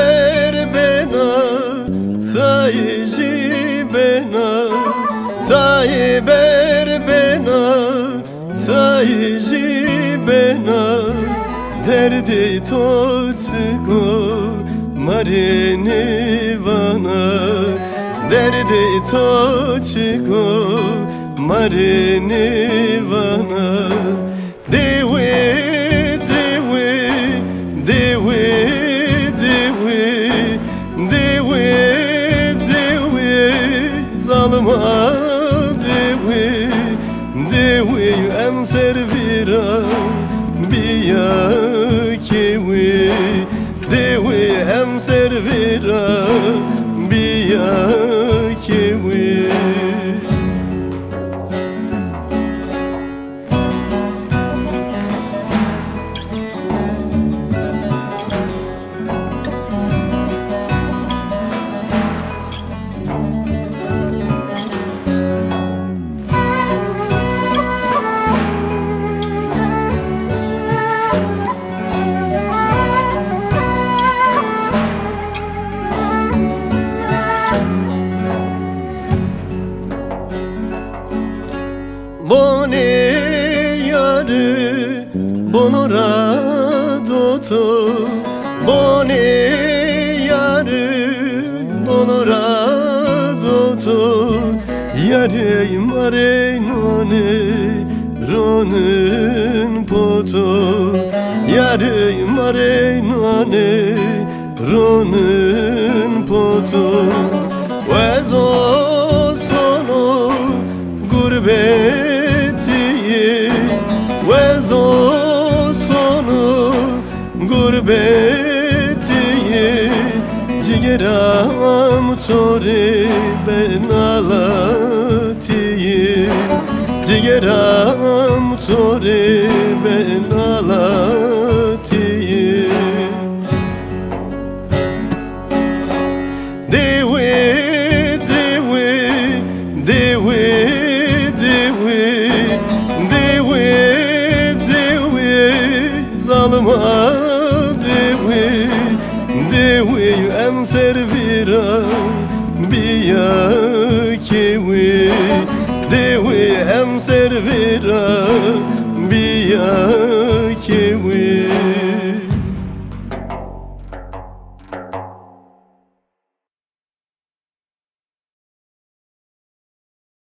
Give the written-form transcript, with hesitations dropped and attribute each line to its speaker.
Speaker 1: ber bena sayıcı bena sayı ber bena sayıcı bena derdi toçko marini vana derdi toçko marini vana dewe dewe dewe dewe dewe dewe zalma dewe dewe em servira biya kewe dewe em servira biya kewe Bone yarı bonora doto Bone yarı bonora doto Yarı mare none ronin poto Yarı mare none ronin poto Vezo sono gurbetiye Vezo sonu gurbetiye Cigeram tori ben alatiye Cigeram tori ben alatiye Dewe dewe dewe zalma dewe dewe em servira biya kewe dewe em servira biya kewe